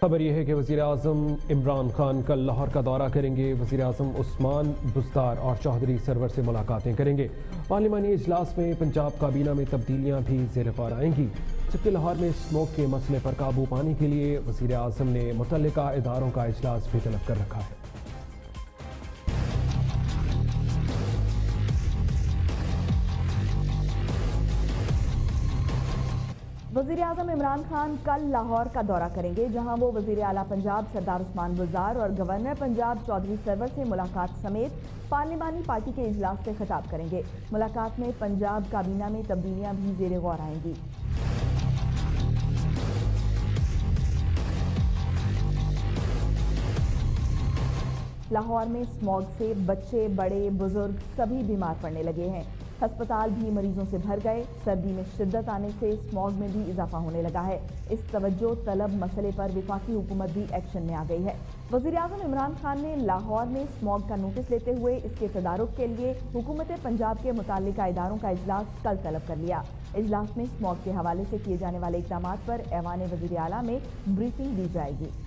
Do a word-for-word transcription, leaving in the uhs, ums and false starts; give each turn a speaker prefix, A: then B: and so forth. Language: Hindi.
A: खबर यह है कि वज़ीर आज़म इमरान खान कल लाहौर का दौरा करेंगे। वज़ीर आज़म उस्मान बुज़दार और चौधरी सरवर से मुलाकातें करेंगे। पार्लिमानी इजलास में पंजाब काबीना में तब्दीलियाँ भी ज़ेर गौर आएंगी। जबकि लाहौर में स्मोक के मसले पर काबू पाने के लिए वज़ीर आज़म ने मुतल्लिका इदारों का इजलास भी तलब कर रखा है।
B: वज़ीर आज़म इमरान खान कल लाहौर का दौरा करेंगे, जहां वो वज़ीर आला पंजाब सरदार उस्मान बुज़दार और गवर्नर पंजाब चौधरी सरवर से मुलाकात समेत पार्लिमानी पार्टी के इजलास से खिताब करेंगे। मुलाकात में पंजाब काबीना में तब्दीलियां भी ज़ेर गौर आएंगी। लाहौर में स्मॉग से बच्चे, बड़े, बुजुर्ग सभी बीमार पड़ने लगे हैं। अस्पताल भी मरीजों से भर गए। सर्दी में शिद्दत आने से स्मॉग में भी इजाफा होने लगा है। इस तवज्जो तलब मसले पर विफाकी हुकूमत भी एक्शन में आ गई है। वज़ीर आज़म इमरान खान ने लाहौर में स्मॉग का नोटिस लेते हुए इसके तदारुक के लिए हुकूमत पंजाब के मुताल्लिका इदारों का इजलास कल तलब कर लिया। इजलास में स्मॉग के हवाले से किए जाने वाले इक़दामात पर ऐवान वज़ीर आला में ब्रीफिंग दी जाएगी।